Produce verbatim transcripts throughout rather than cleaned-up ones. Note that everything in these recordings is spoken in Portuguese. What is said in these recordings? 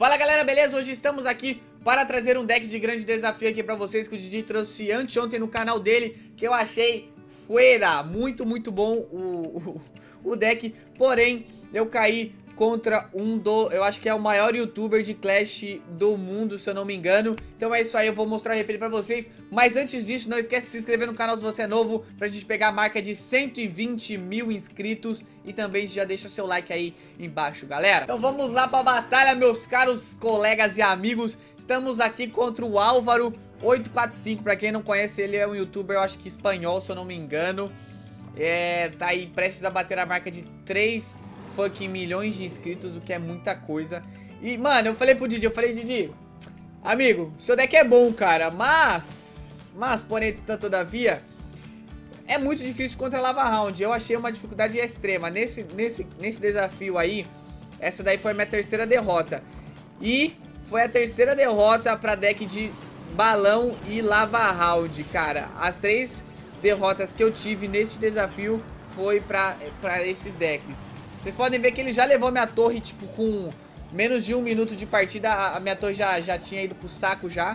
Fala galera, beleza? Hoje estamos aqui para trazer um deck de grande desafio aqui pra vocês que o Didi trouxe anteontem no canal dele, que eu achei fuera, muito, muito bom o, o, o deck, porém eu caí contra um do, eu acho que é o maior youtuber de Clash do mundo, se eu não me engano. Então é isso aí, eu vou mostrar o replay pra vocês. Mas antes disso, não esquece de se inscrever no canal se você é novo, pra gente pegar a marca de cento e vinte mil inscritos. E também já deixa seu like aí embaixo, galera. Então vamos lá pra batalha, meus caros colegas e amigos. Estamos aqui contra o Álvaro oito quatro cinco, pra quem não conhece, ele é um youtuber, eu acho que espanhol, se eu não me engano. É, tá aí prestes a bater a marca de três fucking milhões de inscritos, o que é muita coisa. E, mano, eu falei pro Didi, eu falei, Didi, amigo, seu deck é bom, cara, mas, mas, porém, todavia, é muito difícil contra a Lava Round. Eu achei uma dificuldade extrema. Nesse, nesse, nesse desafio aí, essa daí foi a minha terceira derrota. E foi a terceira derrota pra deck de Balão e Lava Round, cara. As três derrotas que eu tive neste desafio foi pra, pra esses decks. Vocês podem ver que ele já levou minha torre, tipo, com menos de um minuto de partida, a minha torre já, já tinha ido pro saco já.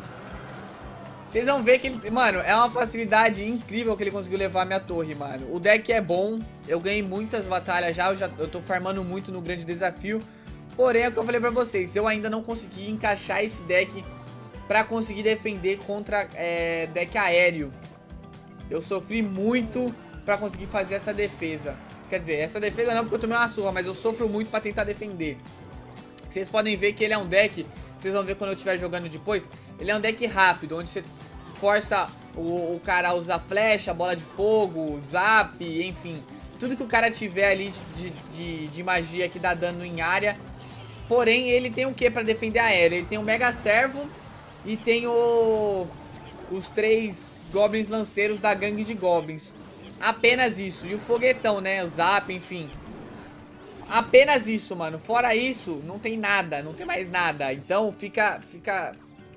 Vocês vão ver que ele, mano, é uma facilidade incrível que ele conseguiu levar a minha torre, mano. O deck é bom, eu ganhei muitas batalhas já, eu, já, eu tô farmando muito no grande desafio. Porém, é o que eu falei pra vocês, eu ainda não consegui encaixar esse deck pra conseguir defender contra é, deck aéreo. Eu sofri muito pra conseguir fazer essa defesa. Quer dizer, essa defesa não porque eu tomei uma surra, mas eu sofro muito pra tentar defender. Vocês podem ver que ele é um deck, vocês vão ver quando eu estiver jogando depois, ele é um deck rápido, onde você força o, o cara a usar flecha, bola de fogo, zap, enfim. Tudo que o cara tiver ali de, de, de magia que dá dano em área. Porém, ele tem o que pra defender aéreo? Ele tem o Mega Servo e tem o, os três Goblins Lanceiros da gangue de Goblins. Apenas isso. E o foguetão, né? O zap, enfim. Apenas isso, mano. Fora isso, não tem nada. Não tem mais nada. Então fica... Fica...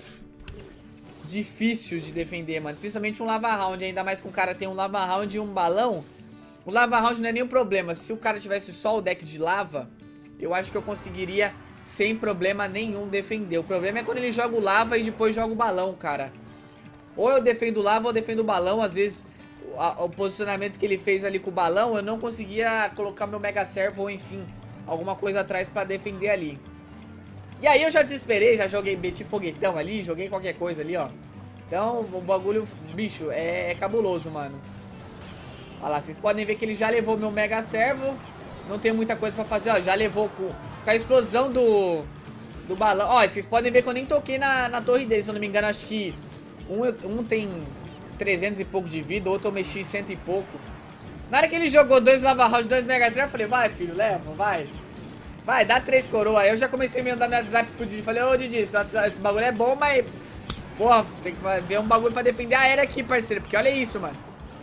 difícil de defender, mano. Principalmente um Lava Round. Ainda mais que o cara tem um Lava Round e um balão. O Lava Round não é nenhum problema. Se o cara tivesse só o deck de lava, eu acho que eu conseguiria sem problema nenhum defender. O problema é quando ele joga o lava e depois joga o balão, cara. Ou eu defendo o lava ou eu defendo o balão. Às vezes... o posicionamento que ele fez ali com o balão, eu não conseguia colocar meu Mega Servo ou enfim, alguma coisa atrás pra defender ali. E aí eu já desesperei, já joguei, meti foguetão ali, joguei qualquer coisa ali, ó. Então o bagulho, bicho, é, é cabuloso, mano. Olha lá, vocês podem ver que ele já levou meu Mega Servo. Não tem muita coisa pra fazer, ó, já levou com, com a explosão do, do balão. Ó, vocês podem ver que eu nem toquei na, na torre dele, se eu não me engano, acho que um, um tem... trezentos e pouco de vida, outro eu mexi cento e pouco. Na hora que ele jogou dois Lava Round, dois Mega Servo, eu falei, vai filho, leva, vai. Vai, dá três coroas. Aí eu já comecei a me andar no WhatsApp pro Didi. Falei, ô Didi, esse bagulho é bom, mas... porra, tem que ver um bagulho pra defender a aérea aqui, parceiro. Porque olha isso, mano.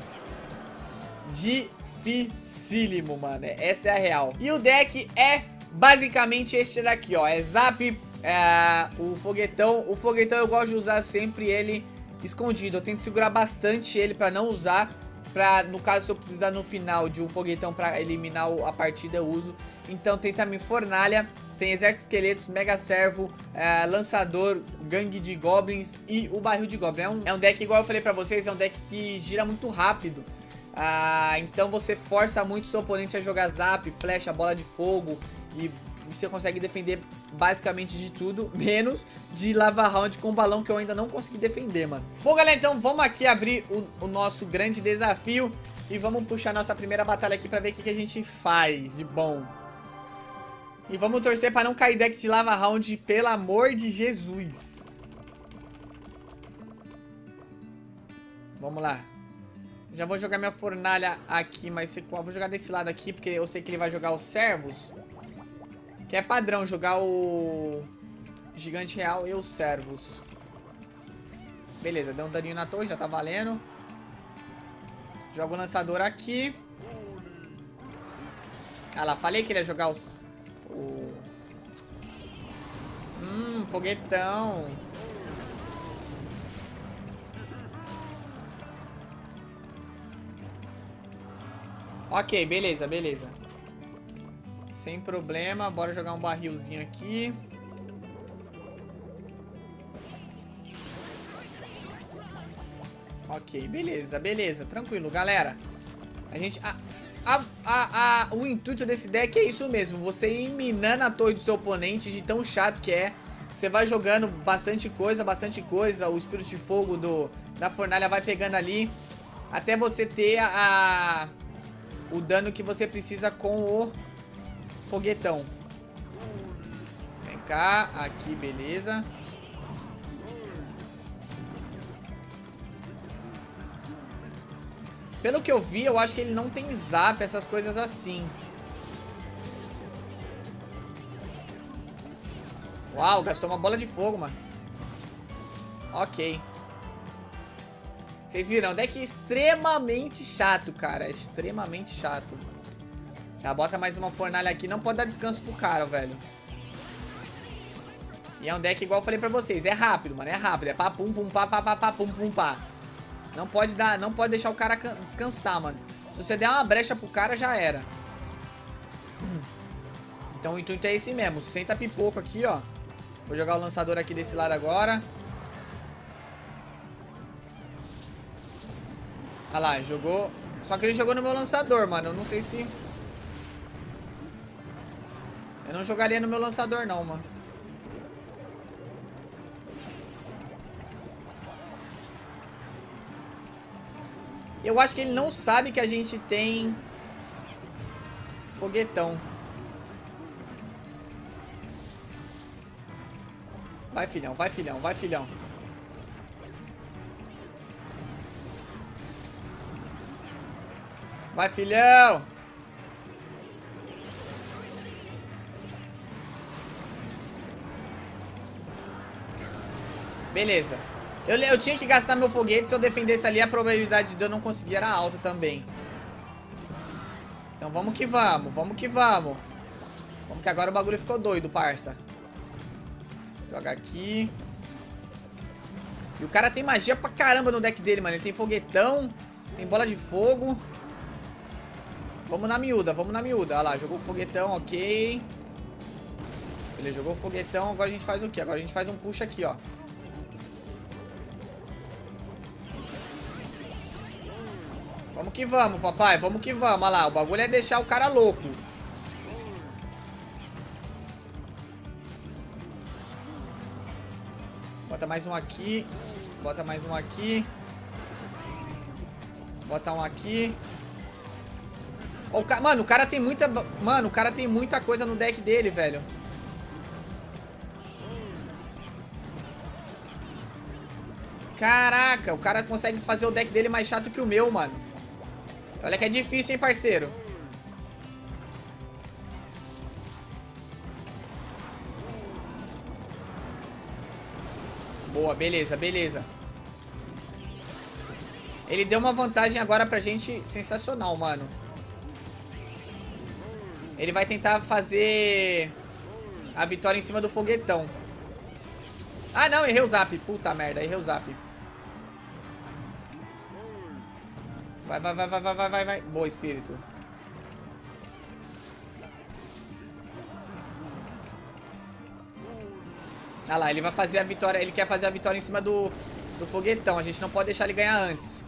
Dificílimo, mano. Essa é a real. E o deck é basicamente esse daqui, ó. É Zap, é, o foguetão. O foguetão eu gosto de usar sempre ele... escondido, eu tento segurar bastante ele pra não usar, pra, no caso se eu precisar no final de um foguetão pra eliminar a partida eu uso. Então tem também fornalha, tem exército esqueletos, mega servo, é, lançador, gangue de goblins e o barril de goblin. É um, é um deck, igual eu falei pra vocês, é um deck que gira muito rápido. Ah, então você força muito seu oponente a jogar zap, flecha, bola de fogo e... você consegue defender basicamente de tudo, menos de Lava Round com balão, que eu ainda não consegui defender, mano. Bom, galera, então vamos aqui abrir o, o nosso grande desafio e vamos puxar nossa primeira batalha aqui pra ver o que, que a gente faz de bom. E vamos torcer pra não cair deck de Lava Round, pelo amor de Jesus. Vamos lá. Já vou jogar minha fornalha aqui, mas eu vou jogar desse lado aqui, porque eu sei que ele vai jogar os servos. Que é padrão jogar o gigante real e os servos. Beleza, deu um daninho na torre, já tá valendo. Joga o lançador aqui. Ah lá, falei que ele ia jogar os... O... Hum, foguetão. Ok, beleza, beleza. Sem problema, bora jogar um barrilzinho aqui. Ok, beleza, beleza. Tranquilo, galera. A gente... A, a, a, a, o intuito desse deck é isso mesmo. Você ir minando a torre do seu oponente de tão chato que é. Você vai jogando bastante coisa, bastante coisa. O Espírito de Fogo do, da fornalha vai pegando ali. Até você ter a, a, o dano que você precisa com o foguetão. Vem cá, aqui, beleza. Pelo que eu vi, eu acho que ele não tem zap, essas coisas assim. Uau, gastou uma bola de fogo, mano. Ok. Vocês viram, é um deck extremamente chato, cara. Extremamente chato. Já bota mais uma fornalha aqui. Não pode dar descanso pro cara, velho. E é um deck igual eu falei pra vocês. É rápido, mano. É rápido. É pá, pum, pum, pá, pá, pá, pá, pum, pum, pá. Não pode dar, não pode deixar o cara descansar, mano. Se você der uma brecha pro cara, já era. Então o intuito é esse mesmo. Senta pipoco aqui, ó. Vou jogar o lançador aqui desse lado agora. Olha lá, jogou. Só que ele jogou no meu lançador, mano. Eu não sei se... Eu não jogaria no meu lançador, não, mano. Eu acho que ele não sabe que a gente tem foguetão. Vai, filhão, vai, filhão, vai, filhão. Vai, filhão. Beleza. Eu, eu tinha que gastar meu foguete. Se eu defendesse ali, a probabilidade de eu não conseguir era alta também. Então vamos que vamos, vamos que vamos. Vamos que agora o bagulho ficou doido, parça. Joga aqui. E o cara tem magia pra caramba no deck dele, mano. Ele tem foguetão, tem bola de fogo. Vamos na miúda, vamos na miúda. Olha lá, jogou o foguetão, ok. Ele jogou o foguetão, agora a gente faz o quê? Agora a gente faz um push aqui, ó. Vamos que vamos, papai. Vamos que vamos. Olha lá, o bagulho é deixar o cara louco. Bota mais um aqui. Bota mais um aqui. Bota um aqui. Oh, o ca... Mano, o cara tem muita... Mano, o cara tem muita coisa no deck dele, velho. Caraca, o cara consegue fazer o deck dele mais chato que o meu, mano. Olha que é difícil, hein, parceiro. Boa, beleza, beleza. Ele deu uma vantagem agora pra gente sensacional, mano. Ele vai tentar fazer a vitória em cima do foguetão. Ah, não, errei o zap. Puta merda, errei o zap. Vai, vai, vai, vai, vai, vai, vai, vai. Boa, espírito. Ah lá, ele vai fazer a vitória. Ele quer fazer a vitória em cima do, do foguetão. A gente não pode deixar ele ganhar antes.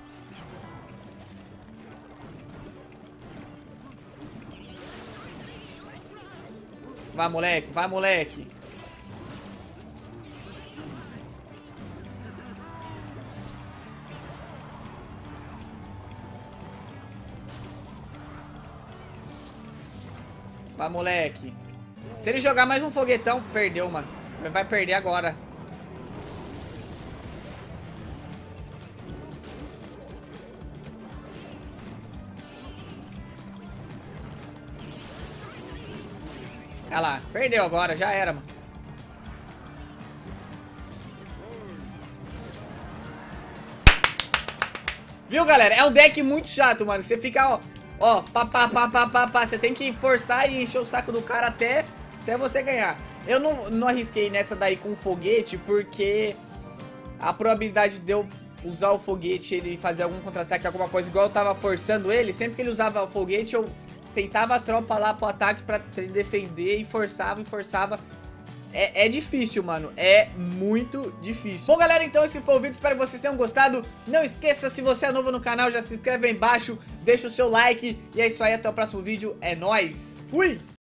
Vai, moleque, vai, moleque. Vai, moleque. Se ele jogar mais um foguetão, perdeu, mano. Ele vai perder agora. Olha lá, perdeu agora, já era, mano. Viu, galera? É um deck muito chato, mano. Você fica, ó, ó, pá, pá, pá, pá, pá, pá. Você tem que forçar e encher o saco do cara até, até você ganhar. Eu não, não arrisquei nessa daí com o foguete, porque a probabilidade de eu usar o foguete, ele fazer algum contra-ataque, alguma coisa, igual eu tava forçando ele, sempre que ele usava o foguete, eu sentava a tropa lá pro ataque pra, pra ele defender e forçava e forçava. é, é difícil, mano. É muito difícil. Bom, galera, então esse foi o vídeo. Espero que vocês tenham gostado. Não esqueça, se você é novo no canal, já se inscreve aí embaixo. Deixa o seu like. E é isso aí, até o próximo vídeo. É nóis. Fui!